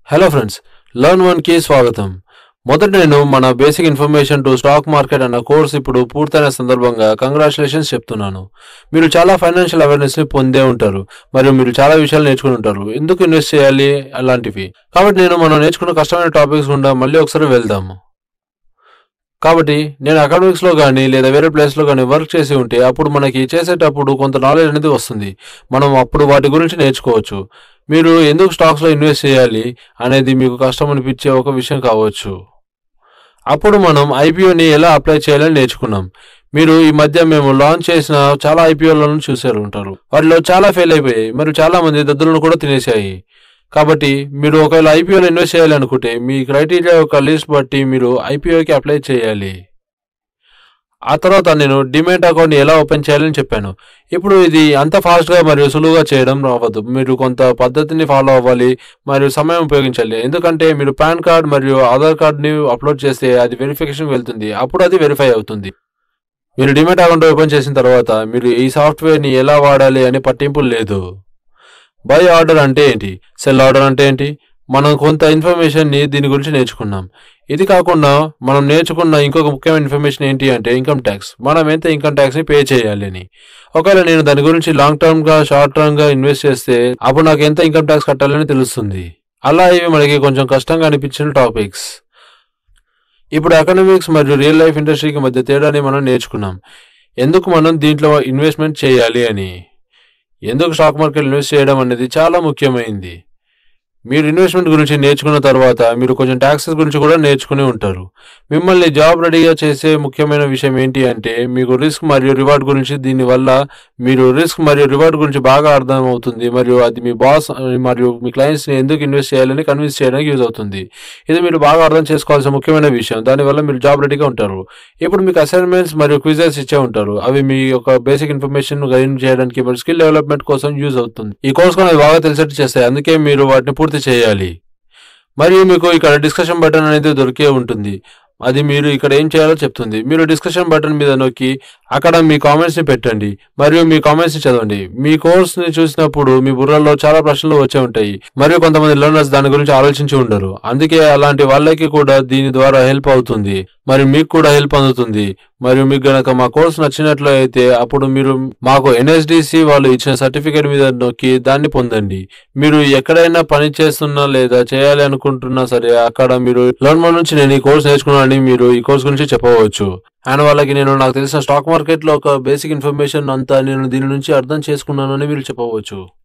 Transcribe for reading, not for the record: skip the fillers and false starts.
Hello friends, learn వన్కి స్వాగతం. మొదట నేను మన basic information to stock market అన్న కోర్స్ ఇప్పుడు పూర్తయిన సందర్భంగా కంగ్రాచులేషన్స్ చెప్తున్నాను. మీరు చాలా ఫైనాన్షియల్ అవేర్నెస్ని పొందే ఉంటారు మరియు మీరు చాలా విషయాలు నేర్చుకుని ఉంటారు. ఎందుకు ఇన్వెస్ట్ చేయాలి అలాంటివి. కాబట్టి మనం నేర్చుకున్న కష్టమైన టాపిక్స్ గుండా మళ్ళీ ఒకసారి వెళ్దాము. కాబట్టి నేను అకాడమిక్స్లో కానీ లేదా వేరే ప్లేస్లో కానీ వర్క్ చేసి ఉంటే అప్పుడు మనకి చేసేటప్పుడు కొంత నాలెడ్జ్ అనేది వస్తుంది. మనం అప్పుడు వాటి గురించి నేర్చుకోవచ్చు. మీరు ఎందుకు స్టాక్స్లో ఇన్వెస్ట్ చేయాలి అనేది మీకు కష్టం అనిపించే ఒక విషయం కావచ్చు. అప్పుడు మనం ఐపీఓని ఎలా అప్లై చేయాలని నేర్చుకున్నాం. మీరు ఈ మధ్య మేము లాంచ్ చేసిన చాలా ఐపీఓలను చూసారు ఉంటారు. వాటిలో చాలా ఫెయిల్ అయిపోయాయి మరియు చాలా మంది దద్దులను కూడా తినేశాయి. కాబట్టి మీరు ఒకవేళ ఐపీఓలో ఇన్వెస్ట్ చేయాలి అనుకుంటే మీ క్రైటీరియా యొక్క లిస్ట్ బట్టి మీరు ఐపీఓకి అప్లై చేయాలి. ఆ తర్వాత నేను డిమాట్ అకౌంట్ని ఎలా ఓపెన్ చేయాలని చెప్పాను. ఇప్పుడు ఇది అంత ఫాస్ట్గా మరియు సులువుగా చేయడం అవ్వదు. మీరు కొంత పద్ధతిని ఫాలో అవ్వాలి మరియు సమయం ఉపయోగించాలి. ఎందుకంటే మీరు పాన్ కార్డ్ మరియు ఆధార్ కార్డ్ని అప్లోడ్ చేస్తే అది వెరిఫికేషన్కి వెళ్తుంది. అప్పుడు అది వెరిఫై అవుతుంది. మీరు డిమాట్ అకౌంట్ ఓపెన్ చేసిన తర్వాత మీరు ఈ సాఫ్ట్వేర్ని ఎలా వాడాలి అనే పట్టింపులు లేదు. బై ఆర్డర్ అంటే ఏంటి, సెల్ ఆర్డర్ అంటే ఏంటి, మనం కొంత ఇన్ఫర్మేషన్ని దీని గురించి నేర్చుకున్నాం. ఇది కాకుండా మనం నేర్చుకున్న ఇంకొక ముఖ్యమైన ఇన్ఫర్మేషన్ ఏంటి అంటే ఇన్కమ్ ట్యాక్స్. మనం ఎంత ఇన్కమ్ ట్యాక్స్ని పే చేయాలి అని. ఒకవేళ నేను దాని గురించి లాంగ్ టర్మ్గా షార్ట్ టర్మ్గా ఇన్వెస్ట్ చేస్తే అప్పుడు నాకు ఎంత ఇన్కమ్ ట్యాక్స్ కట్టాలని తెలుస్తుంది. అలా ఇవి మనకి కొంచెం కష్టంగా అనిపించిన టాపిక్స్. ఇప్పుడు ఎకనామిక్స్ మరియు రియల్ లైఫ్ ఇండస్ట్రీకి మధ్య తేడాని మనం నేర్చుకున్నాం. ఎందుకు మనం దీంట్లో ఇన్వెస్ట్మెంట్ చేయాలి అని. ఎందుకు స్టాక్ మార్కెట్ ఇన్వెస్ట్ చేయడం అనేది చాలా ముఖ్యమైనది. మీరు ఇన్వెస్ట్మెంట్ గురించి నేర్చుకున్న తర్వాత మీరు కొంచెం ట్యాక్సెస్ గురించి కూడా నేర్చుకుని ఉంటారు. మిమ్మల్ని జాబ్ రెడీగా చేసే ముఖ్యమైన విషయం ఏంటి అంటే మీకు రిస్క్ మరియు రివార్డ్ గురించి. దీనివల్ల మీరు రిస్క్ మరియు రివార్డ్ గురించి బాగా అర్థం అవుతుంది మరియు అది మీ బాస్ మరియు మీ క్లయింట్స్ని ఎందుకు ఇన్వెస్ట్ చేయాలని కన్విన్స్ చేయడానికి యూజ్ అవుతుంది. ఇది మీరు బాగా అర్థం చేసుకోవాల్సిన ముఖ్యమైన విషయం. దానివల్ల మీరు జాబ్ రెడీగా ఉంటారు. ఇప్పుడు మీకు అసైన్మెంట్స్ మరియు క్విజెస్ ఇచ్చే ఉంటారు. అవి మీ యొక్క బేసిక్ ఇన్ఫర్మేషన్ గైన్ చేయడానికి మరియు స్కిల్ డెవలప్మెంట్ కోసం యూజ్ అవుతుంది. ఈ కోర్స్ అనేది బాగా తెలిసేట్టు చేస్తాయి. అందుకే మీరు వాటిని పూర్తి చేయాలి. మరియు మీకు ఇక్కడ డిస్కషన్ బటన్ అనేది దొరికే ఉంటుంది. అది మీరు ఇక్కడ ఏం చేయాలో చెప్తుంది. మీరు డిస్కషన్ బటన్ మీద నొక్కి అక్కడ మీ కామెంట్స్ని పెట్టండి మరియు మీ కామెంట్స్ని చదవండి. మీ కోర్స్ని చూసినప్పుడు మీ బుర్రలో చాలా ప్రశ్నలు వచ్చే ఉంటాయి మరియు కొంతమంది లెర్నర్స్ దాని గురించి ఆలోచించి ఉండరు. అందుకే అలాంటి వాళ్ళకి కూడా దీని ద్వారా హెల్ప్ అవుతుంది మరియు మీకు కూడా హెల్ప్ అందుతుంది. మరియు మీకు గనక మా కోర్స్ నచ్చినట్లు అయితే అప్పుడు మీరు మాకు ఎన్ఎస్డిసి వాళ్ళు ఇచ్చిన సర్టిఫికేట్ మీద నొక్కి దాన్ని పొందండి. మీరు ఎక్కడైనా పని చేస్తున్నా లేదా చేయాలి అనుకుంటున్నా సరే అక్కడ మీరు లర్న్ వన్ నుంచి నేను ఈ కోర్స్ నేర్చుకున్నానని మీరు ఈ కోర్స్ గురించి చెప్పవచ్చు. అండ్ వాళ్ళకి నాకు తెలిసిన స్టాక్ మార్కెట్లో ఒక బేసిక్ ఇన్ఫర్మేషన్ అంతా నేను దీని నుంచి అర్థం చేసుకున్నానని మీరు చెప్పవచ్చు.